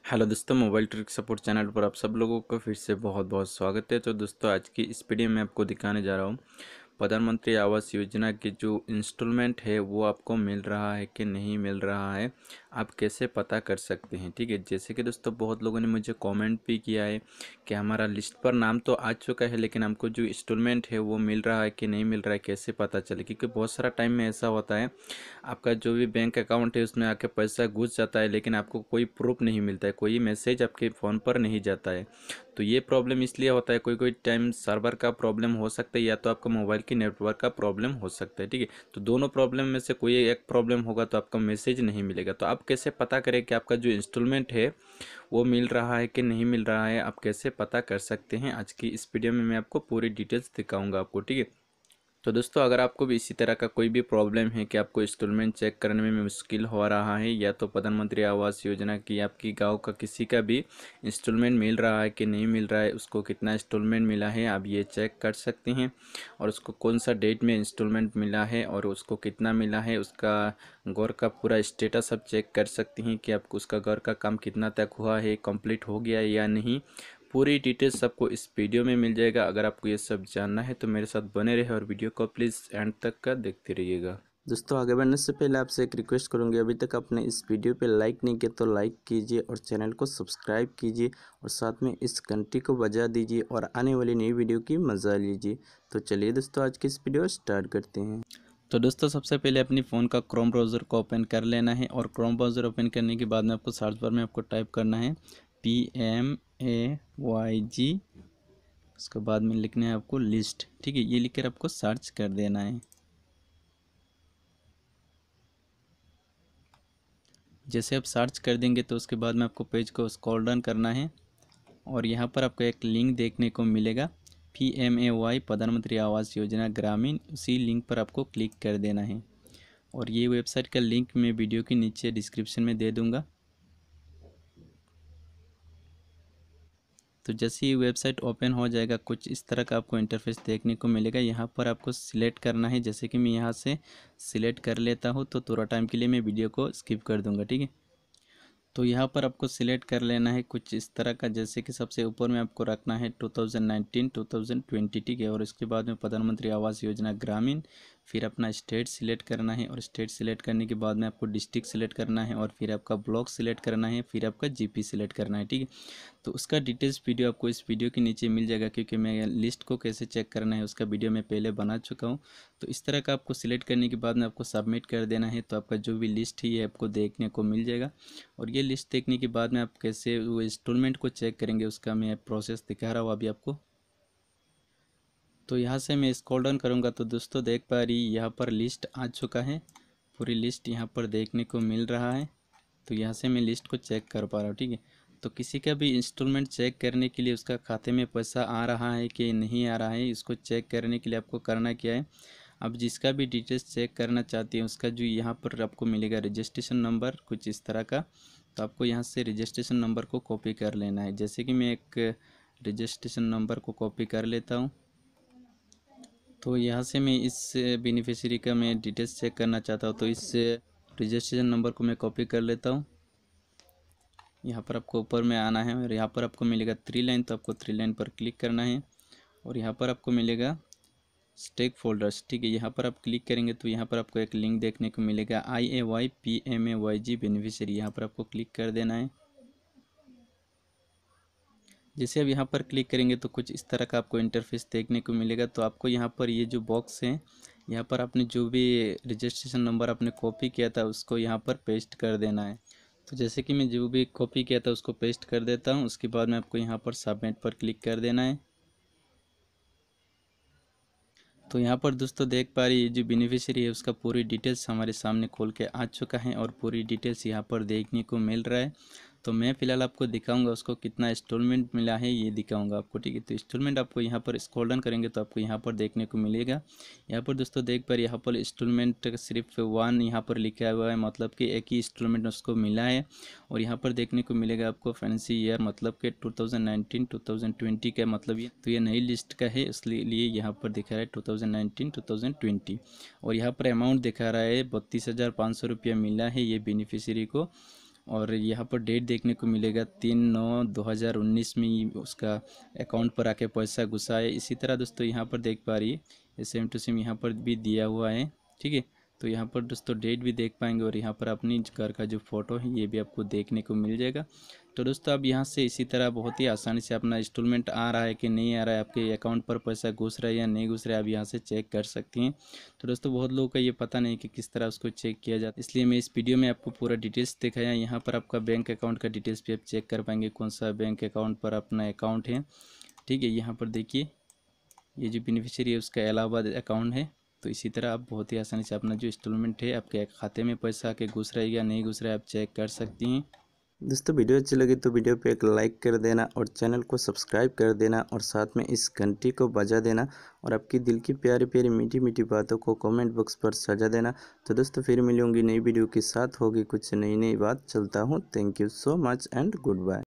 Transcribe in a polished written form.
Hello दोस्तों, mobile trick support channel पर आप सब लोगों का फिर से बहुत बहुत स्वागत है। तो दोस्तों, आज की इस वीडियो में आपको दिखाने जा रहा हूँ प्रधानमंत्री आवास योजना की जो इंस्टॉलमेंट है वो आपको मिल रहा है कि नहीं मिल रहा है, आप कैसे पता कर सकते हैं। ठीक है, जैसे कि दोस्तों बहुत लोगों ने मुझे कमेंट भी किया है कि हमारा लिस्ट पर नाम तो आ चुका है लेकिन हमको जो इंस्टॉलमेंट है वो मिल रहा है कि नहीं मिल रहा है, कैसे पता चले। क्योंकि बहुत सारा टाइम में ऐसा होता है, आपका जो भी बैंक अकाउंट है उसमें आके पैसा घुस जाता है लेकिन आपको कोई प्रूफ नहीं मिलता है, कोई मैसेज आपके फ़ोन पर नहीं जाता है। तो ये प्रॉब्लम इसलिए होता है, कोई कोई टाइम सर्वर का प्रॉब्लम हो सकता है या तो आपका मोबाइल की नेटवर्क का प्रॉब्लम हो सकता है। ठीक है, तो दोनों प्रॉब्लम में से कोई एक प्रॉब्लम होगा तो आपका मैसेज नहीं मिलेगा। तो आप कैसे पता करें कि आपका जो इंस्टॉलमेंट है वो मिल रहा है कि नहीं मिल रहा है, आप कैसे पता कर सकते हैं। आज की इस वीडियो में मैं आपको पूरी डिटेल्स दिखाऊंगा आपको। ठीक है, तो दोस्तों अगर आपको भी इसी तरह का कोई भी प्रॉब्लम है कि आपको इंस्टॉलमेंट चेक करने में मुश्किल हो रहा है, या तो प्रधानमंत्री आवास योजना की आपकी गांव का किसी का भी इंस्टॉलमेंट मिल रहा है कि नहीं मिल रहा है, उसको कितना इंस्टॉलमेंट मिला है आप ये चेक कर सकते हैं। और उसको कौन सा डेट में इंस्टॉलमेंट मिला है और उसको कितना मिला है, उसका गौर का पूरा स्टेटस आप चेक कर सकते हैं कि आपको उसका गौर का काम कितना तक हुआ है, कंप्लीट हो गया है या नहीं। पूरी डिटेल्स आपको इस वीडियो में मिल जाएगा। अगर आपको ये सब जानना है तो मेरे साथ बने रहे और वीडियो को प्लीज़ एंड तक का देखते रहिएगा। दोस्तों, आगे बढ़ने से पहले आपसे एक रिक्वेस्ट करूंगी, अभी तक आपने इस वीडियो पे लाइक नहीं किया तो लाइक कीजिए और चैनल को सब्सक्राइब कीजिए और साथ में इस घंटी को बजा दीजिए और आने वाली नई वीडियो की मज़ा लीजिए। तो चलिए दोस्तों, आज की इस वीडियो स्टार्ट करते हैं। तो दोस्तों, सबसे पहले अपनी फ़ोन का क्रोम ब्राउज़र को ओपन कर लेना है और क्रोम ब्राउज़र ओपन करने के बाद में आपको सर्च बार में आपको टाइप करना है PMAYG, उसके बाद में लिखना है आपको लिस्ट। ठीक है, ये लिखकर आपको सर्च कर देना है। जैसे आप सर्च कर देंगे तो उसके बाद में आपको पेज को स्क्रॉल डाउन करना है और यहाँ पर आपको एक लिंक देखने को मिलेगा, PMAY प्रधानमंत्री आवास योजना ग्रामीण। उसी लिंक पर आपको क्लिक कर देना है और ये वेबसाइट का लिंक मैं वीडियो के नीचे डिस्क्रिप्शन में दे दूँगा। तो जैसे ही वेबसाइट ओपन हो जाएगा कुछ इस तरह का आपको इंटरफेस देखने को मिलेगा। यहाँ पर आपको सिलेक्ट करना है, जैसे कि मैं यहाँ से सिलेक्ट कर लेता हूँ तो थोड़ा टाइम के लिए मैं वीडियो को स्किप कर दूँगा। ठीक है, तो यहाँ पर आपको सिलेक्ट कर लेना है कुछ इस तरह का, जैसे कि सबसे ऊपर में आपको रखना है 2019 2020। ठीक है, और इसके बाद में प्रधानमंत्री आवास योजना ग्रामीण, फिर अपना स्टेट सिलेक्ट करना है और स्टेट सिलेक्ट करने के बाद में आपको डिस्ट्रिक्ट सिलेक्ट करना है और फिर आपका ब्लॉक सिलेक्ट करना है, फिर आपका जीपी सिलेक्ट करना है। ठीक है, तो उसका डिटेल्स वीडियो आपको इस वीडियो के नीचे मिल जाएगा, क्योंकि मैं लिस्ट को कैसे चेक करना है उसका वीडियो मैं पहले बना चुका हूँ। तो इस तरह का आपको सिलेक्ट करने के बाद में आपको सबमिट कर देना है, तो आपका जो भी लिस्ट है ये आपको देखने को मिल जाएगा। और ये लिस्ट देखने के बाद में आप कैसे वो इंस्टॉलमेंट को चेक करेंगे उसका मैं प्रोसेस दिखा रहा हूँ अभी आपको। तो यहाँ से मैं स्क्रॉल डाउन करूँगा तो दोस्तों देख पा रही यहाँ पर लिस्ट आ चुका है, पूरी लिस्ट यहाँ पर देखने को मिल रहा है। तो यहाँ से मैं लिस्ट को चेक कर पा रहा हूँ। ठीक है, तो किसी का भी इंस्टॉलमेंट चेक करने के लिए उसका खाते में पैसा आ रहा है कि नहीं आ रहा है, इसको चेक करने के लिए आपको करना क्या है, आप जिसका भी डिटेल्स चेक करना चाहते हैं उसका जो यहाँ पर आपको मिलेगा रजिस्ट्रेशन नंबर कुछ इस तरह का, तो आपको यहाँ से रजिस्ट्रेशन नंबर को कॉपी कर लेना है। जैसे कि मैं एक रजिस्ट्रेशन नंबर को कॉपी कर लेता हूँ। तो यहाँ से मैं इस बेनिफिशियरी का मैं डिटेल्स चेक करना चाहता हूँ, तो इस रजिस्ट्रेशन नंबर को मैं कॉपी कर लेता हूँ। यहाँ पर आपको ऊपर में आना है और यहाँ पर आपको मिलेगा 3 लाइन, तो आपको 3 लाइन पर क्लिक करना है और यहाँ पर आपको मिलेगा स्टेक फोल्डर्स। ठीक है, यहाँ पर आप क्लिक करेंगे तो यहाँ पर आपको एक लिंक देखने को मिलेगा IAY PMAYG बेनिफिशियरी, यहाँ पर आपको क्लिक कर देना है। जैसे अब यहाँ पर क्लिक करेंगे तो कुछ इस तरह का आपको इंटरफेस देखने को मिलेगा। तो आपको यहाँ पर ये जो बॉक्स है, यहाँ पर आपने जो भी रजिस्ट्रेशन नंबर आपने कॉपी किया था उसको यहाँ पर पेस्ट कर देना है। तो जैसे कि मैं जो भी कॉपी किया था उसको पेस्ट कर देता हूँ, उसके बाद में आपको यहाँ पर सबमिट पर क्लिक कर देना है। तो यहाँ पर दोस्तों देख पा रही है जो बेनिफिशियरी है उसका पूरी डिटेल्स हमारे सामने खोल के आ चुका है और पूरी डिटेल्स यहाँ पर देखने को मिल रहा है। तो मैं फ़िलहाल आपको दिखाऊंगा उसको कितना इंस्टॉलमेंट मिला है, ये दिखाऊंगा आपको। ठीक है, तो इंस्टॉलमेंट आपको यहाँ पर स्क्रॉल डाउन करेंगे तो आपको यहाँ पर देखने को मिलेगा। यहाँ पर दोस्तों देख पा रहे यहाँ पर इंस्टॉलमेंट सिर्फ 1 यहाँ पर लिखा हुआ है, मतलब कि एक ही इंस्टॉलमेंट उसको मिला है। और यहाँ पर देखने को मिलेगा आपको फैंसी ईयर, मतलब कि 2019 2020 का मतलब ये, तो ये नई लिस्ट का है इसलिए यहाँ पर दिखा रहा है 2019 2020। और यहाँ पर अमाउंट दिखा रहा है 32,500 रुपया मिला है ये बेनिफिशियरी को। और यहाँ पर डेट देखने को मिलेगा 3/9/2019 में ही उसका अकाउंट पर आके पैसा घुसा है। इसी तरह दोस्तों यहाँ पर देख पा रही है सेम टू सेम यहाँ पर भी दिया हुआ है, ठीक है। तो यहाँ पर दोस्तों डेट भी देख पाएंगे और यहाँ पर अपनी घर का जो फ़ोटो है ये भी आपको देखने को मिल जाएगा। तो दोस्तों अब यहाँ से इसी तरह बहुत ही आसानी से अपना इंस्टॉलमेंट आ रहा है कि नहीं आ रहा है, आपके अकाउंट पर पैसा घुस रहा है या नहीं घुस रहा है, आप यहाँ से चेक कर सकती हैं। तो दोस्तों बहुत लोगों का ये पता नहीं कि किस तरह उसको चेक किया जाता है, इसलिए मैं इस वीडियो में आपको पूरा डिटेल्स दिखाया। यहाँ पर आपका बैंक अकाउंट का डिटेल्स भी आप चेक कर पाएंगे, कौन सा बैंक अकाउंट पर अपना अकाउंट है, ठीक है। यहाँ पर देखिए ये जो बेनिफिशियरी है उसका इलाहाबाद अकाउंट है। तो इसी तरह आप बहुत ही आसानी से अपना जो इंस्टॉलमेंट है आपके खाते में पैसा आके घुस रहा है या नहीं घुस रहा है आप चेक कर सकती हैं। दोस्तों वीडियो अच्छी लगी तो वीडियो पे एक लाइक कर देना और चैनल को सब्सक्राइब कर देना और साथ में इस घंटी को बजा देना और आपकी दिल की प्यारी प्यारी मीठी मीठी बातों को कमेंट बॉक्स पर सजा देना। तो दोस्तों फिर मिलूंगी नई वीडियो के साथ, होगी कुछ नई नई बात। चलता हूँ, thank you so much and good bye.